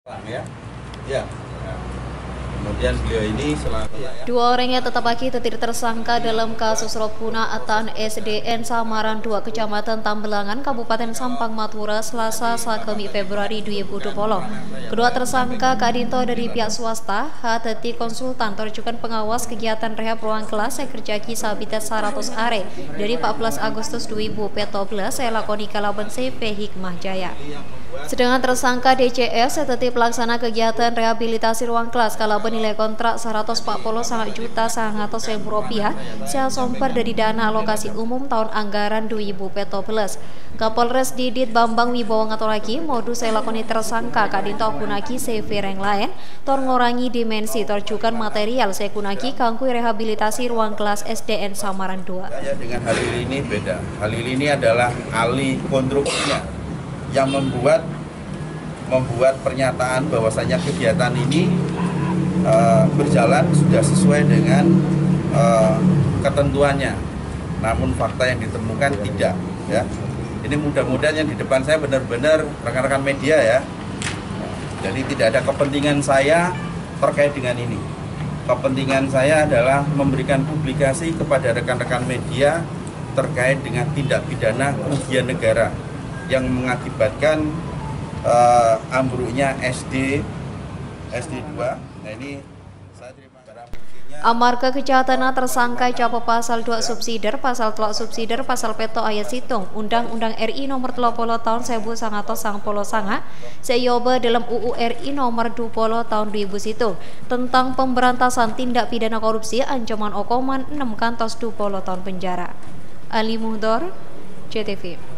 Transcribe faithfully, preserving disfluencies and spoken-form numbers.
Ya, ya. Kemudian beliau ini selaku ya. Dua orangnya tetap lagi tetir tersangka dalam kasus Ropuna Atan S D N Samaran dua Kecamatan Tambelangan Kabupaten Sampang Madura Selasa Sakemi Februari dua ribu dua puluh. Kedua tersangka Kadinto dari pihak swasta, H T T konsultan terjukan pengawas kegiatan rehab ruang kelas Sekerjaki Sabitat seratus Are dari empat belas Agustus dua ribu dua belas saya lakoni kalaban C P Hikmah Jaya. Sedangkan tersangka D C S T T pelaksana kegiatan rehabilitasi ruang kelas kala nilai kontrak seratus empat puluh juta seratus ribu rupiah saya somper dari dana alokasi umum tahun anggaran dua ribu dua belas. Kapolres Didit Bambang Wibowo ngaturaki modus saya lakoni tersangka Kadinto kunaki C V yang lain tor ngorangi dimensi terjukan material saya kunaki kangkui rehabilitasi ruang kelas S D N Samaran dua. Saya dengan Halil ini beda. Halil ini adalah ahli konstruksinya yang membuat membuat pernyataan bahwasanya kegiatan ini uh, berjalan sudah sesuai dengan uh, ketentuannya. Namun fakta yang ditemukan tidak, ya. Ini mudah-mudahan yang di depan saya benar-benar rekan-rekan media ya. Jadi tidak ada kepentingan saya terkait dengan ini. Kepentingan saya adalah memberikan publikasi kepada rekan-rekan media terkait dengan tindak pidana kerugian negara yang mengakibatkan uh, ambruknya S D S D dua. Nah ini saya terima kasih. Amarga kejahatan tersangka capo pasal dua subsider, pasal telok subsider, pasal peto ayat situng, Undang-Undang R I nomor tiga puluh tahun seribu sembilan ratus sembilan puluh sanga, seyoba dalam U U R I nomor dua puluh tahun dua ribu situng, tentang pemberantasan tindak pidana korupsi ancaman hukuman enam kantos dua puluh tahun penjara. Ali Muhdor, C T V.